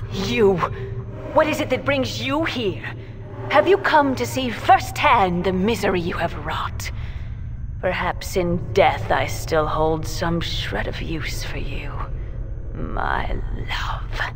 You! What is it that brings you here? Have you come to see firsthand the misery you have wrought? Perhaps in death I still hold some shred of use for you, my love.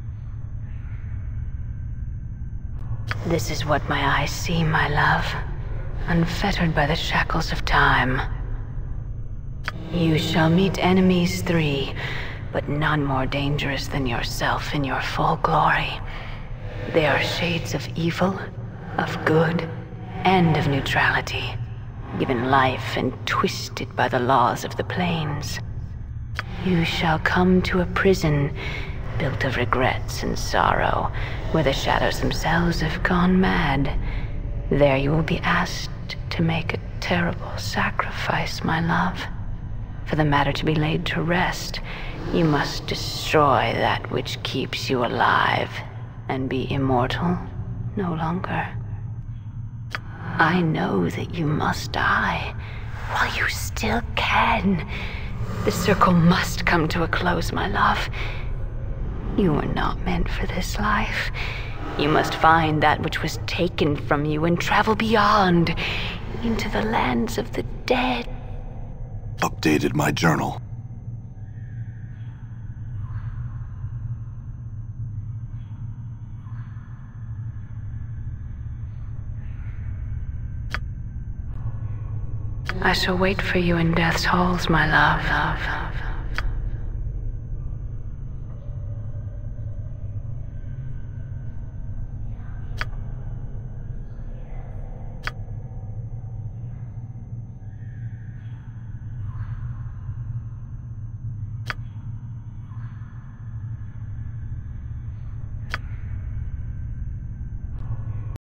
This is what my eyes see, my love. unfettered by the shackles of time. You shall meet enemies 3, but none more dangerous than yourself in your full glory. They are shades of evil, of good, and of neutrality, given life and twisted by the laws of the planes. You shall come to a prison built of regrets and sorrow, where the shadows themselves have gone mad. There you will be asked to make a terrible sacrifice, my love. For the matter to be laid to rest, you must destroy that which keeps you alive and be immortal no longer. I know that you must die while you still can. The circle must come to a close, my love. You were not meant for this life. You must find that which was taken from you and travel beyond, into the lands of the dead. Updated my journal. I shall wait for you in death's halls, my love.